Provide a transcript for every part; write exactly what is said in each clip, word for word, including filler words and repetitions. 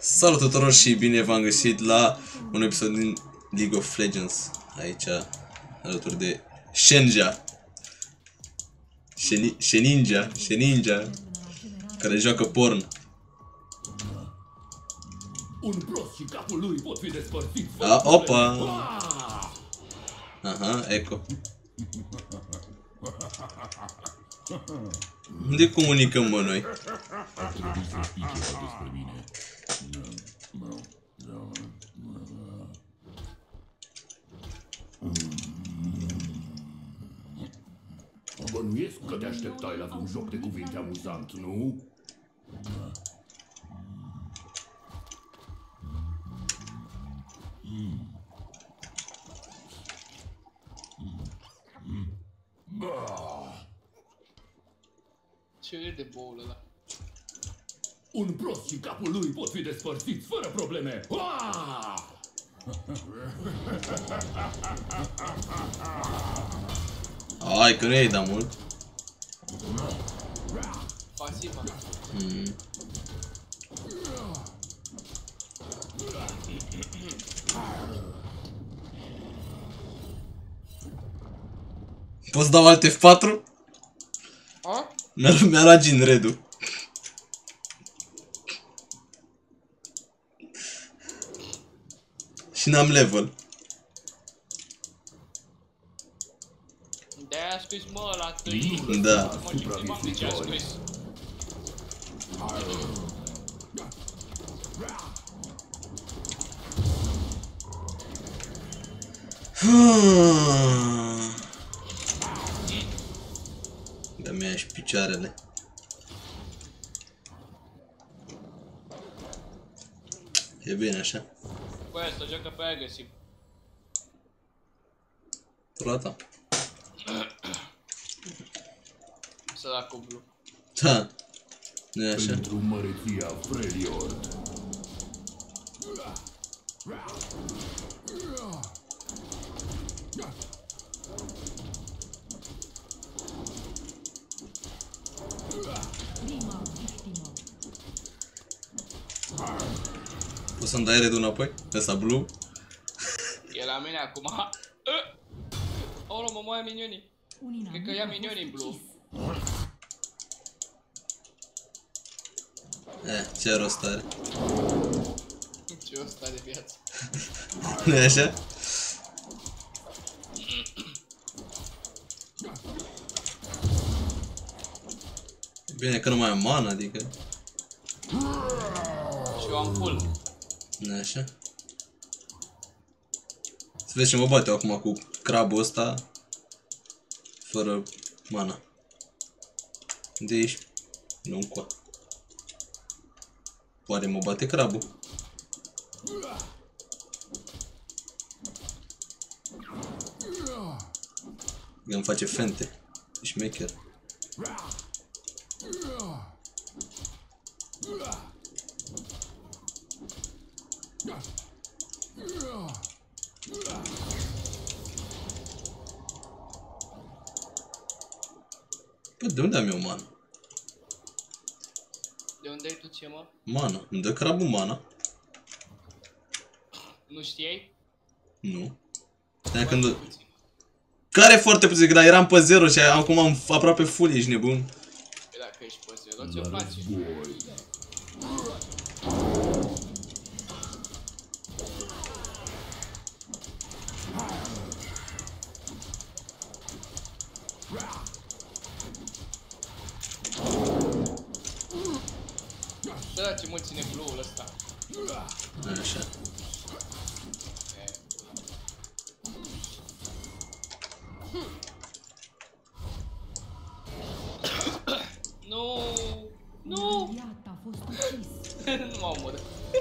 Salut tuturor și bine v-am găsit la un episod din League of Legends. Aici, alături de Shenja Sheninja Sheninja care joacă porn. Un prost și capul lui pot fi despărțiți. A, opa! Aha, eco. Unde comunicăm, mă, noi? Ar trebui să știi ceva despre mine. Bănuiesc că te așteptai la un joc de cuvinte amuzant, nu? Ce e de boul ăla? Un prost și capul lui pot fi despărțiți fără probleme. Hai că nu i-ai dat mult. Pasiva. Mm. Poți dau alte F patru? A? Mi-a luat Jhin Red-ul. Și n-am level. De-aia a scris, mă, la tâi. Da. Mă, ce prima de ce a scris. Da-mi și picioarele. E bine așa. Băi, asta joacă pe agresiv. Roata. Săracul Blue. Da. Nu e așa? Pentru măreția Freljord. Poți să-mi dai Red-ul înapoi? Ăsta Blue? E la mine acum. Aolo, mă moaie minionii. Cred că ia minionii Blue. Eh, ce rost are? Ce ăsta de viață. Nu e așa? Bine că nu mai am mana, adică... Și eu am full. Nu e așa? Să vezi ce mă bate acum cu crabul ăsta fără mana. De aici? Nu încoa. Oare mă bate crabul? El îmi face fente. E șmecher. Păi de unde am eu mana? De unde ai tu ce, mă? Mana. Îmi dă crabul mana? Nu știai? Nu. Stai când... Care foarte puțin? Că eram pe zero și acum am aproape full, ești nebun. Păi dacă ești pe zero, ți-o place. Da, ce mă ține Blue-ul ăsta. Așa. Nu, nu. Nu m-au omorât.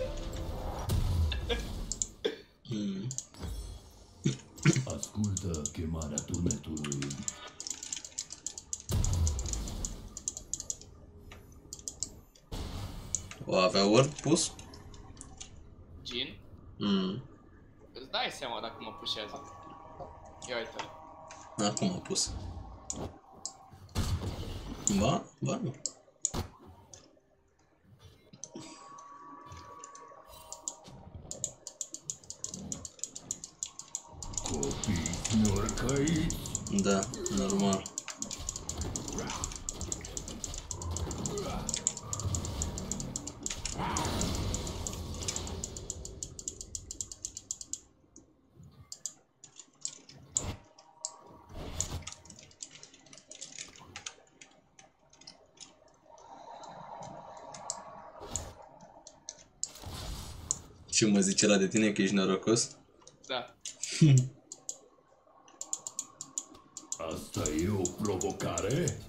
Hmm. Ascultă chemarea tunetului. O avea word pus? Jhin? Hmm. Îți dai seama dacă mă pușează. Ia uite-l. Acum a pus. Ba, ba nu. Copii snorcăiți. Da, normal. Ce mă zice la de tine că ești norocos? Da. Asta e o provocare?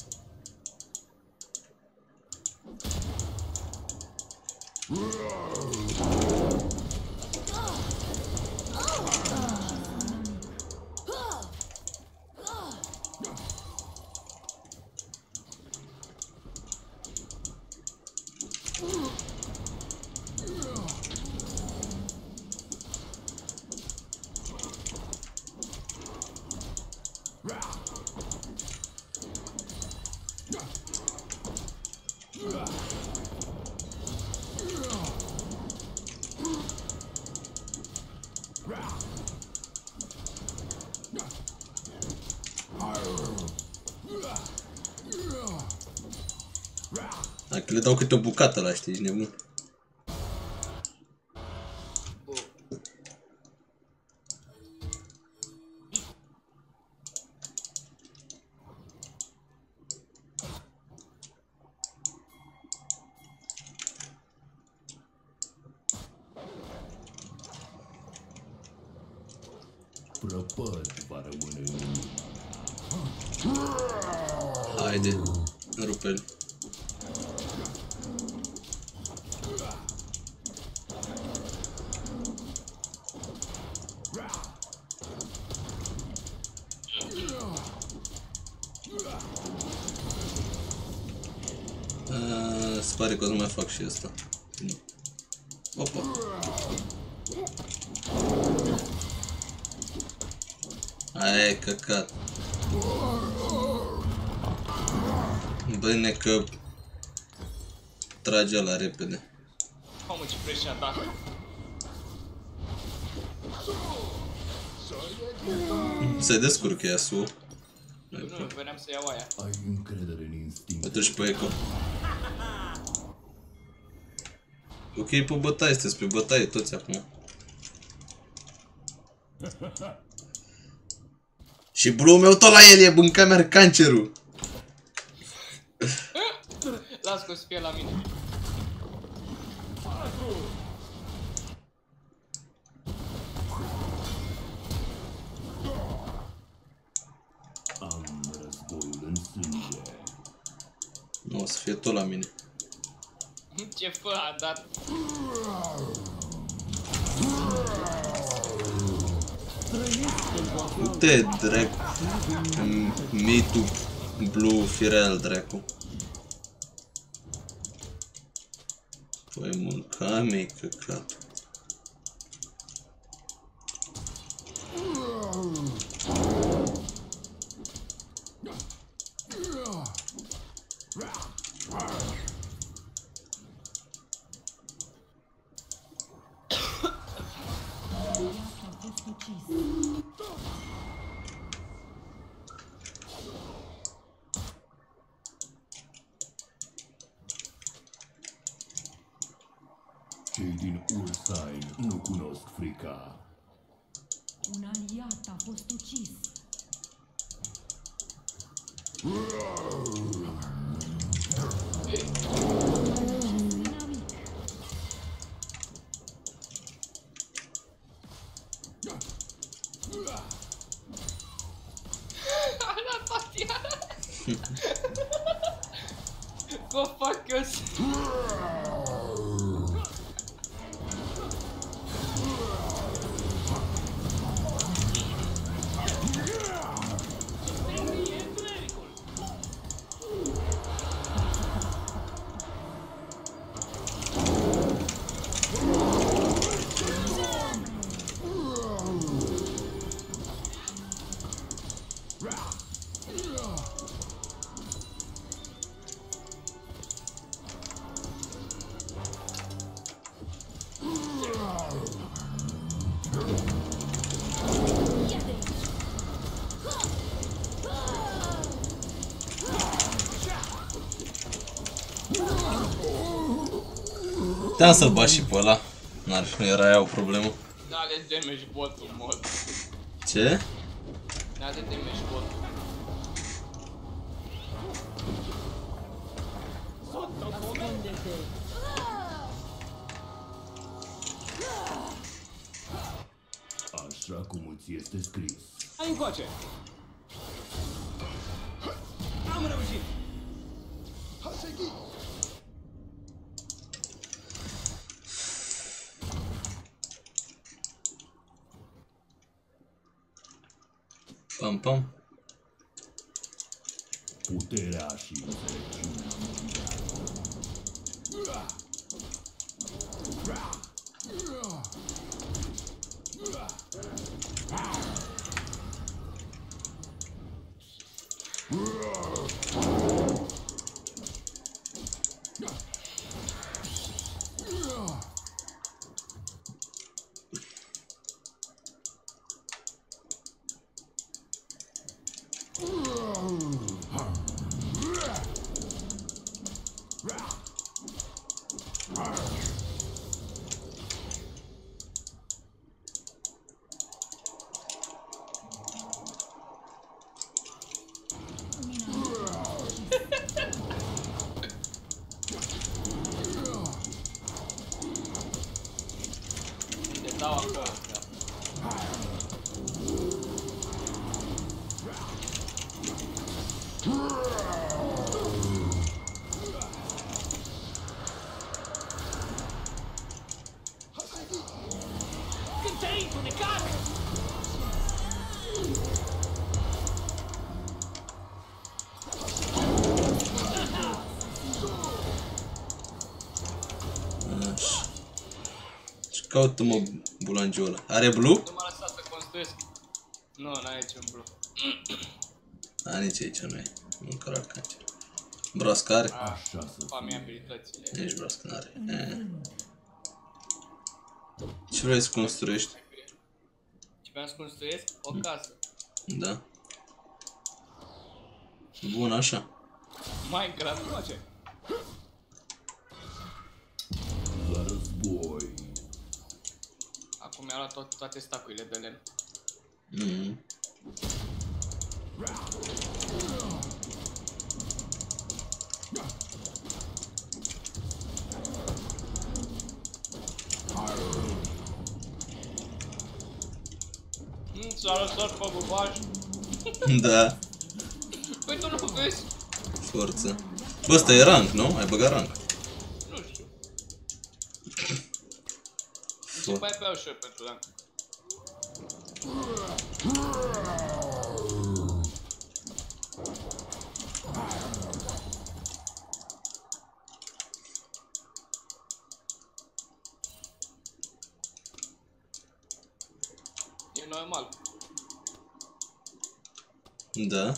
Dacă le dau câte o bucată la, știi, ești nebun. Prăpăd va rămâne în... Haide, rupe-l. Se pare că o să mai fac și asta. Opa. Aia e căcat. Bine că trage la repede. Mamă, ce fresh a dat. Se descurcă Yasuo. Nu, veneam să iau aia. Ai încredere în instinct. Uite și pe Echo. Ok, pe bătaie, sunteți pe bătaie toți acum. Și blue meu tot la el e, bânca mea cancerul. Las că o să fie la mine. Am războiul în sânge. Nu, o să fie tot la mine. Ce fă a dat? Uite, dracu. Mitu blue firel, dracu. Păi mânca mea căcat. Cei din Ursain nu cunosc frica. Un aliat a fost ucis. Go fuck yourself. Puteam să-l bat și pe ăla. N-ar fi, era aia o problemă. N-are damage botul, mod. Ce? N-are damage botul. Așa cum îți este scris. Hai încoace! Am reușit! Pam, pam. Puterea și înțelepciunea mondială. Le dau acolo. Când te-ai întunecat! Așa. Și caută-mă bulangiul ăla. Are blue? Nu m-a lăsat să construiesc. Nu, n-are niciun blue. A, nici aici nu e. Nu carac aici. Brascare? Așa să Fami abilitățile. Nici brască n-are. E. Ce vrei să construiești? Ce vreau să construiesc? O casă. Da. Bun, așa. Minecraft. Încoace! la război. Acum mi-a luat tot, toate stacurile de lemn. Mm. Mm, s-a lăsat pe bubaj. Da. Păi tu nu vezi? Forță. Bă, ăsta e rank, nu? Ai băgat rank. Nu știu. Ce mai beau și eu pentru rank? E normal. Da.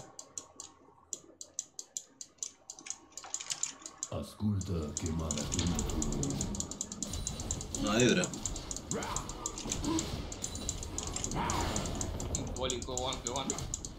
Ascultă chemarea tunetului. Ai drept. Boli go one pe one.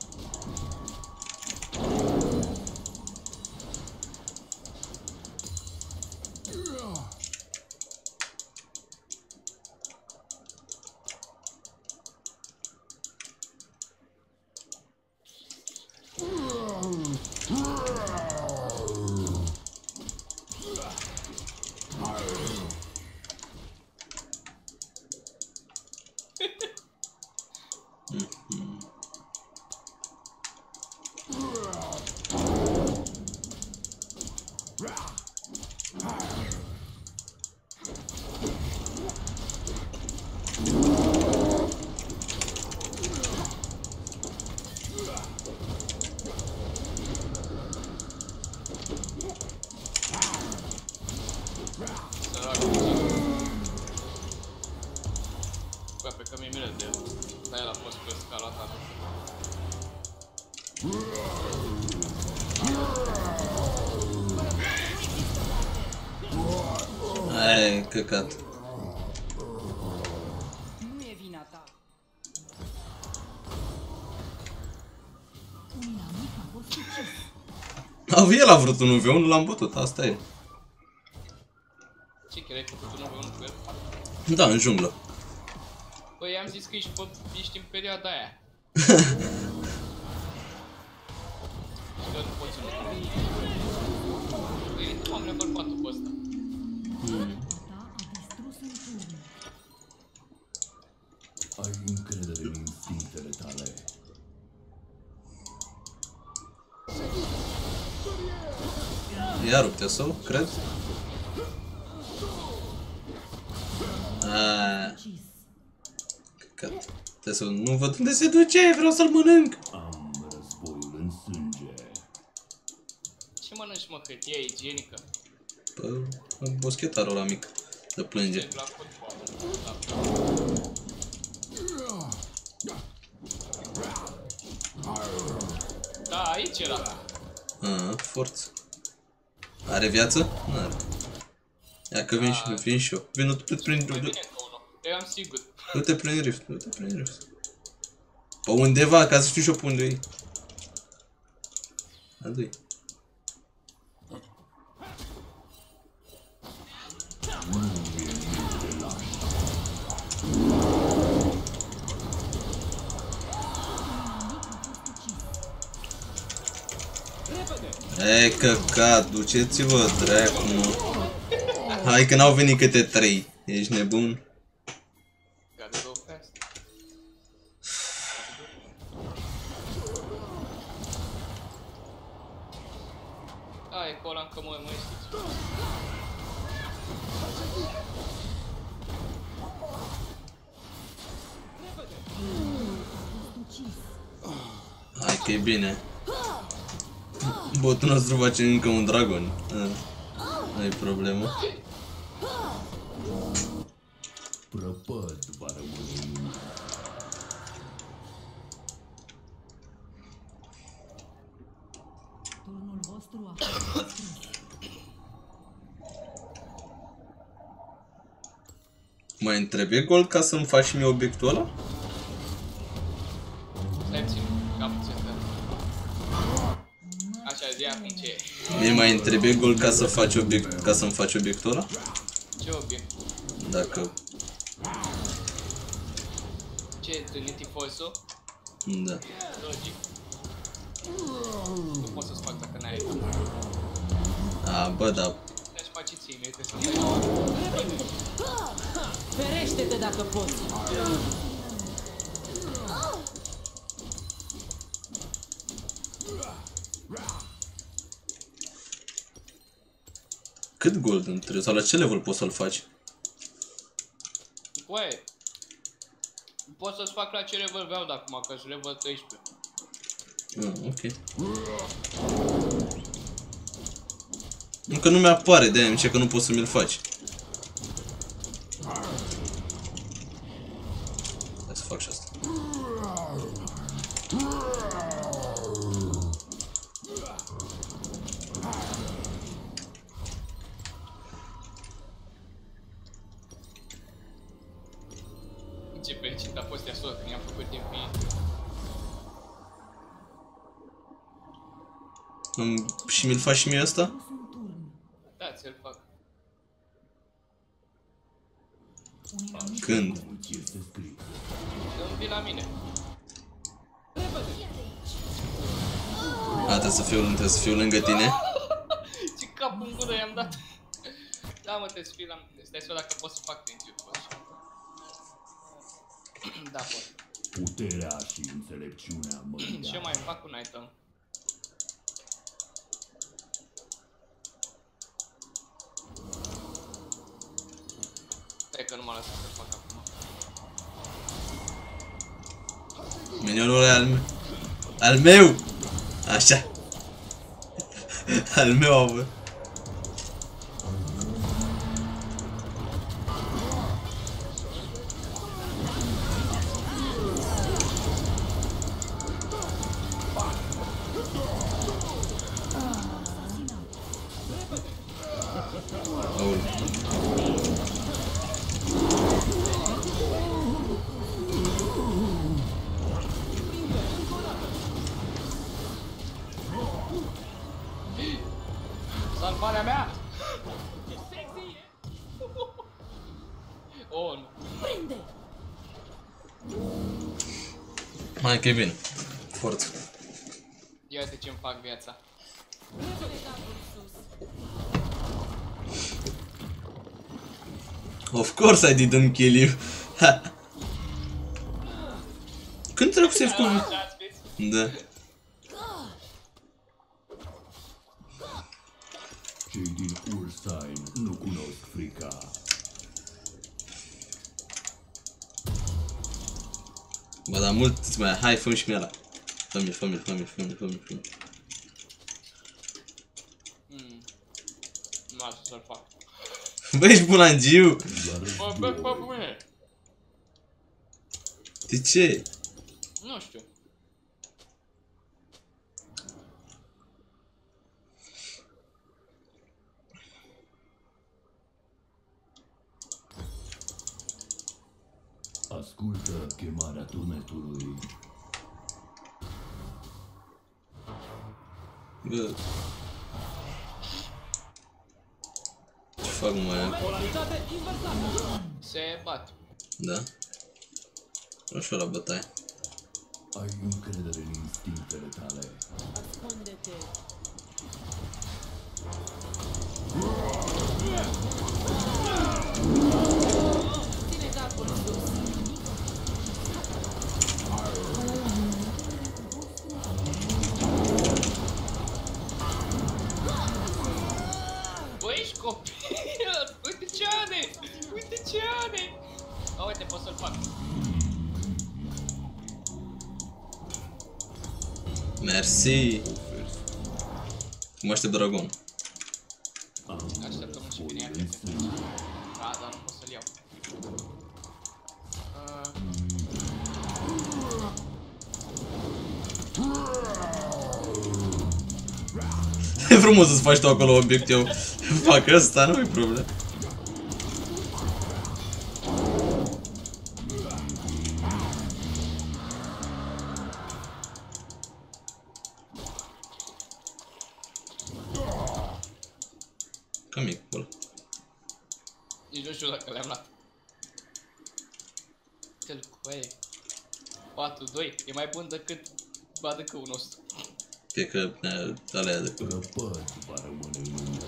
Bă, pe că mi-e milă de el. Dar el a fost pe scala ta. Ai, căcat. Nu e vina ta. Un inamic a fost ucis. Au, el a vrut un U V unu, l-am bătut, asta e. Ce Credeai că ai făcut unu pe unu cu el? Da, în junglă. Păi am zis că ești, pe, ești în perioada aia. Și că nu poți unu. Păi nu am level patru pe ăsta. Ai încredere în instinctele tale. Ia rupte sau, cred? Aaaa. Că... Trebuie să nu văd unde se duce, vreau să-l mănânc! Am războiul în sânge. Ce mănânci, mă, hârtia igienică? Pă, boschetarul ăla mic, de plânge. La fotbal. Da, aici era. Ah, forță. Are viață? Nu are. Ia că vin și vin și eu. Vin, du-te prin... Mai bine că unul. Eu am sigur. Du-te prin rift, du-te prin rift. Pe undeva, ca să știu și eu pe unde e. Adu-i. E, căcat, duceți-vă, dracu, mă. Hai că n-au venit câte trei. Ești nebun? Gotta go fast. A, e cu ăla încă mă, mă știți. Hai că e bine. Botul nostru face încă un dragon. Nu e problemă. Prăpăd va rămâne. Turnul vostru a fost distrus. Mai întrebe gold ca să-mi faci și mie obiectul ăla? Stai puțin, cam puțin, da. Așa, zi acum ce e? Mie mai întrebe gold ca să faci obiect, ca să-mi faci obiectul ăla? Ce obiect? Dacă... Ce e Trinity Force-ul? Da. Logic. Nu pot să-ți fac dacă n-ai. A, bă, da. Deci faci ție, nu trebuie să dai. Ferește-te dacă poți. Cât gold îmi trebuie? Sau la ce level poți să-l faci? Băi, pot să-ți fac la ce level vreau de acum, că sunt level treisprezece. Ah, ok. Încă nu mi-apare, de-aia mi-e că nu poți să mi-l faci. Hai să fac și asta. Ce fericit a fost Yasuo când i-am făcut infinit. Îmi... Și mi-l faci și mie ăsta? Da, ți-l fac. Când? Este scris. Nu vii la mine. A, trebuie să fiu, trebuie să fiu lângă tine? Ce cap în gură i-am dat. Da, mă, trebuie să fii la mine. Stai să văd dacă pot să fac Trinity Force. Da, pot. Puterea și înțelepciunea mă Ce leagă. mai fac un item? Stai că nu m-a lăsat să fac acum. Minionul ăla e al meu. Al meu! Așa. Al meu, bă. Salvarea mea! Ce sexy e! Oh, nu. Prinde! Hai că e bine. Forță. Ia uite ce-mi fac viața. Of course I didn't kill you. Când trebuie să save cum? Așa ați spus? Da. Cei din Ursain nu cunosc frica. Bă, dar mult mai. Hai, fă-mi și mie ăla. Fă-mi, fă-mi, fă-mi, fă-mi, fă-mi, fă-mi. Hmm. Nu așa să-l fac. Bă, ești bulangiu! Bă, bă, bă, bă. De ce? Nu știu. Ascultă chemarea tunetului. Bă. Ce fac mai? Polaritate inversată. Se bat. Da? Vreau și eu la bătaie. Ai încredere în instinctele tale. Ascunde-te! Ține capul sus! Bă, ești copil! Uite ce are! Uite ce are! A, uite, pot să-l fac. Mersi! Cum aștept dragon? Așteptăm și vine ea. Da, dar nu pot să-l iau. E frumos să-ți faci tu acolo obiectiv. Fac ăsta, nu-i problemă. Cam e cool. Nici nu știu dacă le-am luat. Uite-l cu aia. patru doi. E mai bun decât Badăcăul nostru. Fie că alea de cu... Răpăt va rămâne în urmă.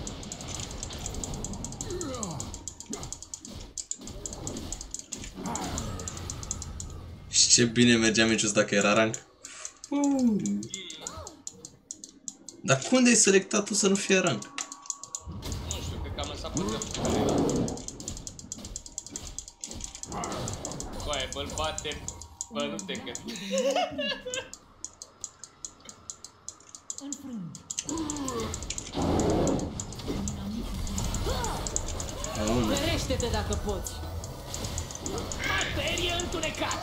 Și ce bine mergea meciul ăsta că era rank. Uh. Dar cum de ai selectat tu să nu fie rank? Nu știu, cred că am lăsat pe găful. Băi, bă-l bate. Bă, nu te gândi. Înfrânt! Ferește-te dacă poți! Materie întunecată.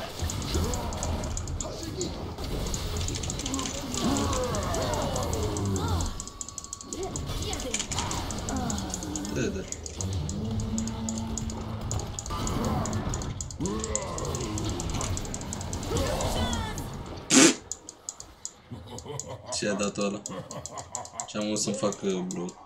Da, da. Ce a dat ăla? Ce am vrut să-mi fac blue.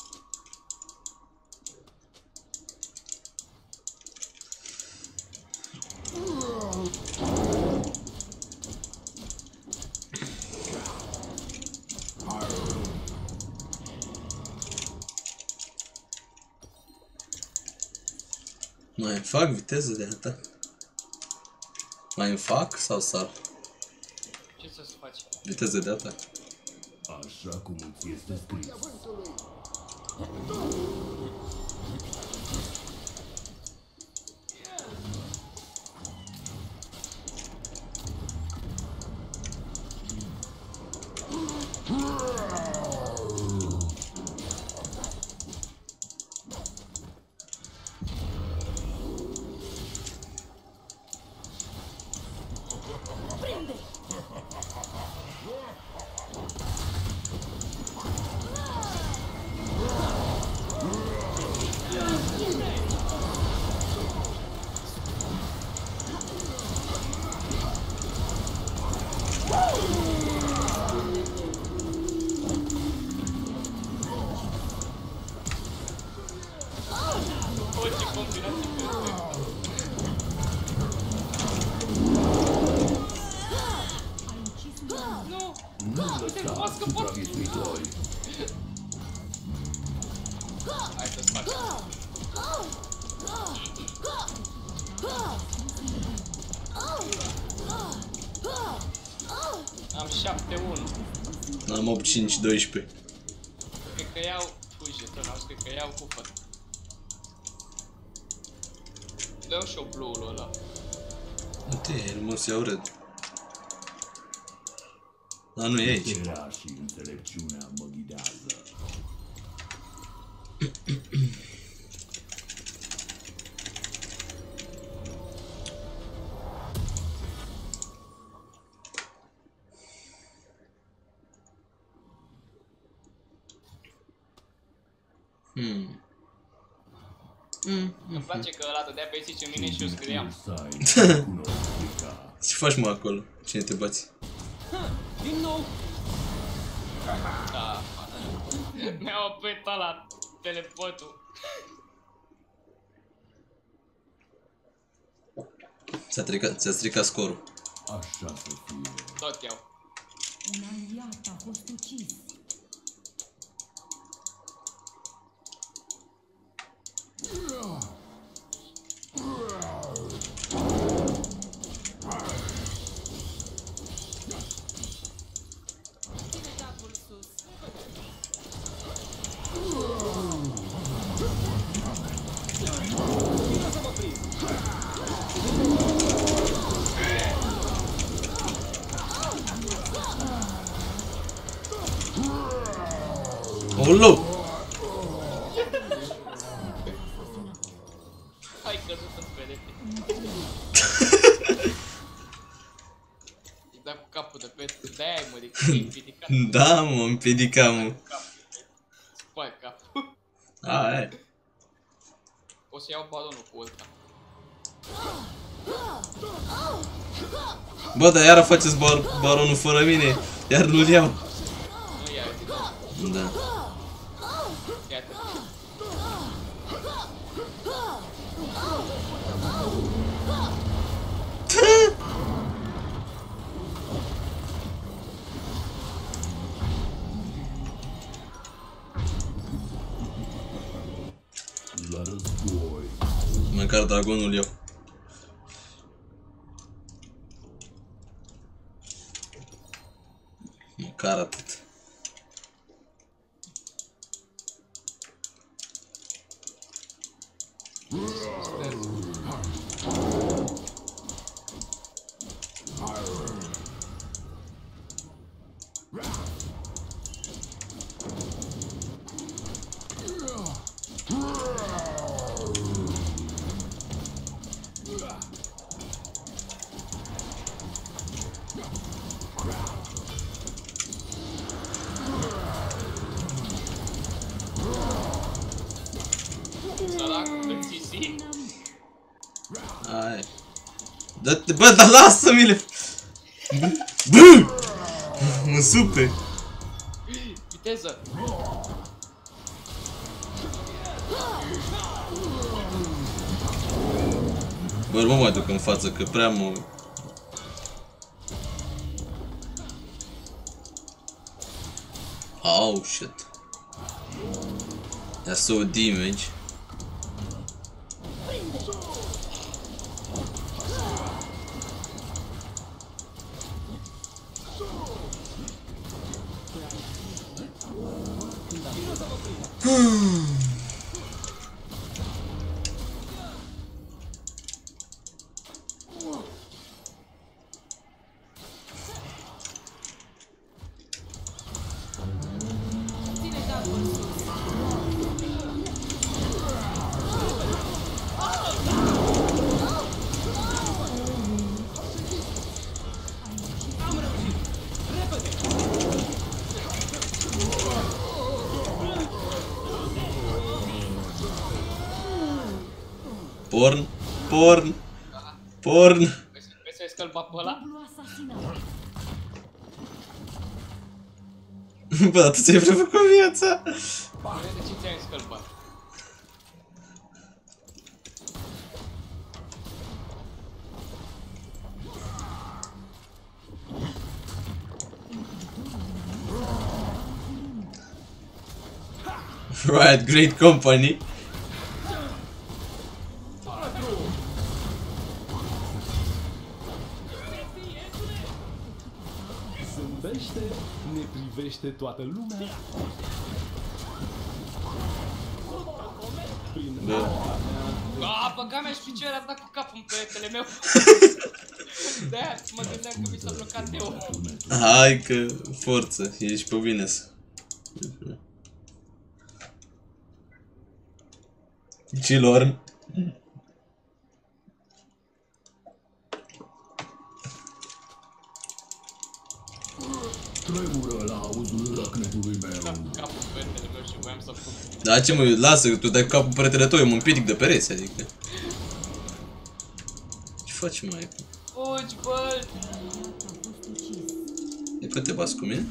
Mai îmi fac viteză de atac? Mai îmi fac sau sar? Ce să-ți faci? Viteză de atac. Așa cum îți este scris. Am șapte unu. Am opt cinci doisprezece. Cred că iau... Uite, tot am scris că iau cupă. Dă-mi și-o blue-ul ăla. Uite, nu se iau red. Dar nu e aici. Puterea și înțelepciunea mă ghidează. Hmm. Îmi place că ăla dădea pe zice în mine și eu scriam. Ce faci, mă, acolo? Cine te bați? Din nou! Da, mi-a oprit ăla teleportul. Ți-a stricat, ți-a stricat scorul. Așa să fie. Tot iau. Un aliat a fost ucis. Ține capul sus. Vino să mă prind! Ulu! Hai căzut în perete. Îi da cu capul de pe... De-aia ai mărit, că e împiedicat. Da, mă, împiedicam, mă. Spai capul. A, e. O să iau balonul cu ăsta. Bă, dar iară faceți bar baronul fără mine. Iar nu-l iau. Nu ia uite. Da. Iată. La război. Măcar dragonul iau. Măcar atât. Sărac, îți ții. Hai. Dă-te, bă, dar lasă-mi-le! Bă! Mă supe! Viteză! Bă, nu mă mai duc în față, că prea mă... Oh, shit. That's so damage. Ține capul sus. Am reușit! Repede! Porn, porn, porn. Vrei să-i scăl pe ăla? Dublu asasinat. Bă, dar tu ți-ai prefăcut viața. De ce ți-ai scălbat? Right, great company. Urmărește, ne privește toată lumea. Prin Bă. A, băga mea și picioare, a dat cu capul în peretele meu. De-aia mă gândeam că mi s-a blocat eu. Hai că forță, ești pe bine. Cilor. Tremură la auzul răcnetului meu. Capul în peretele meu și voiam să fug. Da, ce mă, lasă că tu dai capul pe peretele tău, eu mă împiedic de pereți, adică. Ce faci, mai? Fugi, bă! E că te bați cu mine?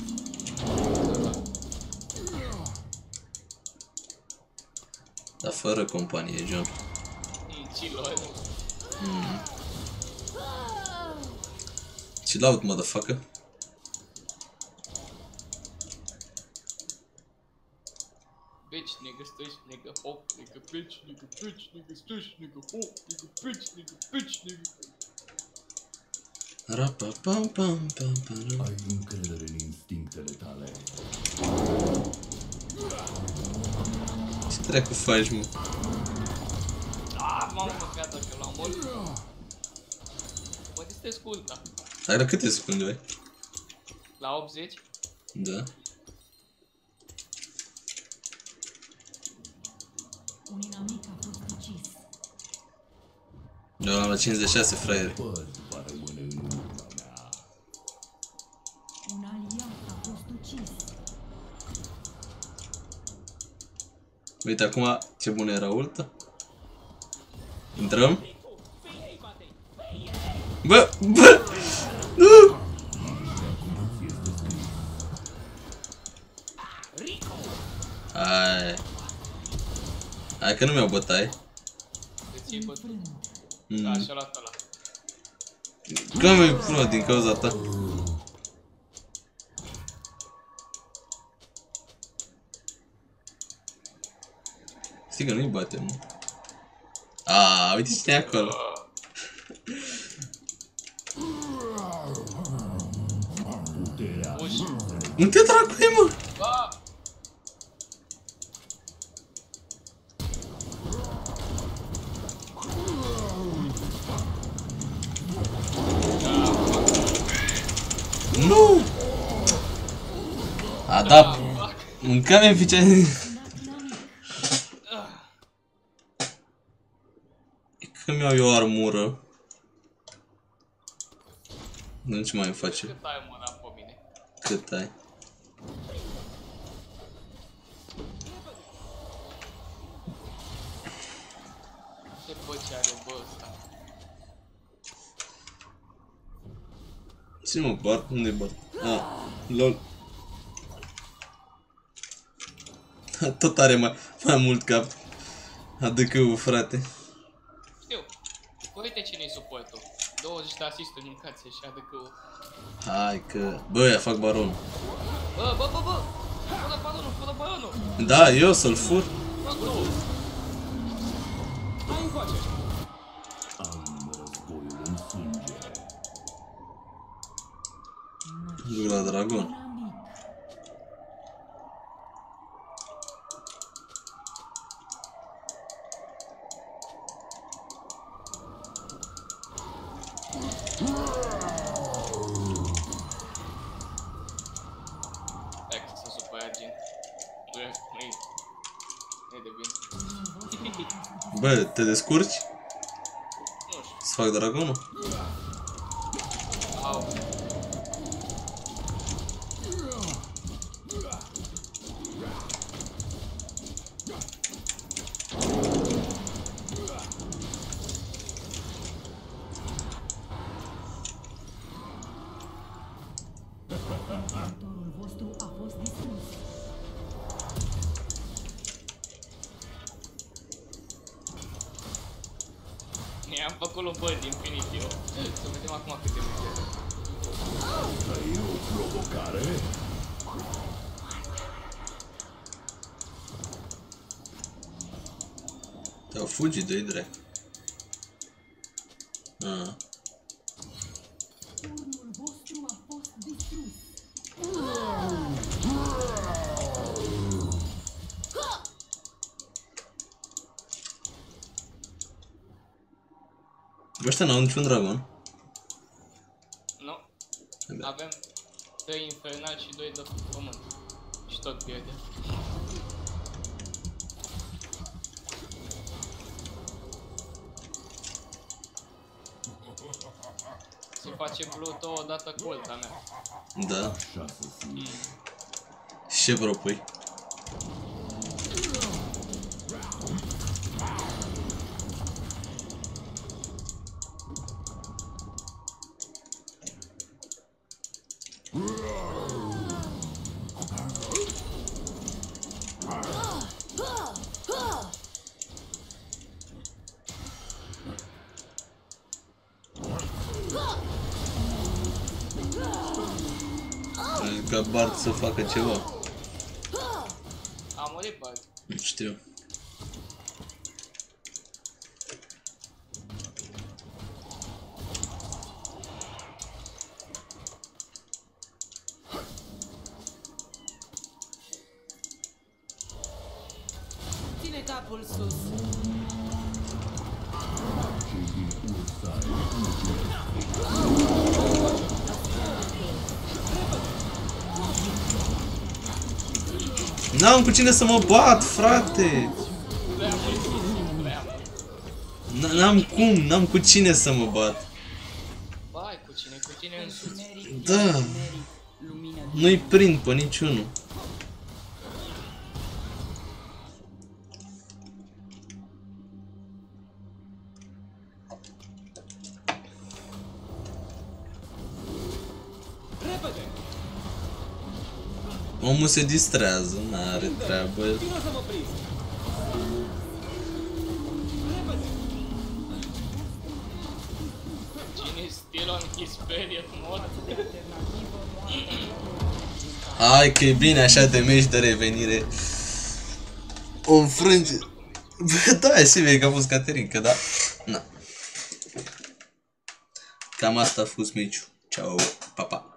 Dar fără companie, John. Cilor. Chill out, motherfucker. Bitch, nigga, stush, nigga, hop, nigga, bitch, nigga, bitch, nigga, stush, nigga, hop, nigga, bitch, nigga, bitch, nigga. Ra-pa-pam-pam-pam-pam. Ai încredere în instinctele tale. Ce dracu faci, mă? Ah, m-am măcat dacă l-am mult. Mă distrez cu ulta. Hai, la câte secunde ai? La optzeci? Da. Un inamic a fost ucis. Eu am la cincizeci și șase, fraiere. Păr va rămâne în urma mea. Un aliat a fost ucis. Uite acum ce bună era ultă. Intrăm. Bă, bă! Nu! Hai. Hai că nu mi-au bătaie. De ți-ai bătut? Mm. Da, și-a luat ăla. Că mi-ai până din cauza ta. Știi că nu-i batem, nu? Aaaa, uite cine e acolo. Uși. Unde dracu e, mă? Ba! Nu! A, da, mâncame ficea. Că mi-au eu armură. Nu ce mai face? Cât ai mâna pe mine? Cât ai? Ce băci are bă ăsta? Ce mă, Bart? Unde-i Bart? Ah, lol. Tot are mai, mai mult cap A D K-ul, frate. Știu. Uite cine-i suportul. douăzeci de asisturi în cațe și A D K-ul. Hai că... Bă, ia fac baronul. Bă, bă, bă, bă! Fură baronul, fură baronul! Da, eu să-l fur. Bă, nu! Hai încoace. Am războiul în sânge. Duc la dragon. Inamic. Stai că s-a supărat gen. Bă, nu-i... Nu-i de bine. Bă, te descurci? Nu știu. Să fac dragonul? Au. Ajutorul vostru a fost distrus. I-am făcut lui Bud Infinity eu. Să vedem acum câte multe. Ai o provocare? Te-au fugit doi drac. Ah. Turnul vostru a fost distrus. Ăștia n-au niciun dragon. Nu. Avem doi infernal și doi de pământ. Și tot pierde. Se face Bluto odată cu ulta mea. Da. Și ce propui? Ca Bard să facă ceva. A murit Bard. Știu. Ține capul sus. N-am cu cine să mă bat, frate! N-am cum, n-am cu cine să mă bat. Bai, cu cine, cu tine însuți. Da. Nu-i prind pe niciunul. Omul se distrează, n-are treabă. Cine still on his period mod? Hai că e bine așa de meci de revenire. O înfrânge. Da, e și că a fost Caterinca, da? Na. Cam asta a fost meciul. Ciao, pa, pa.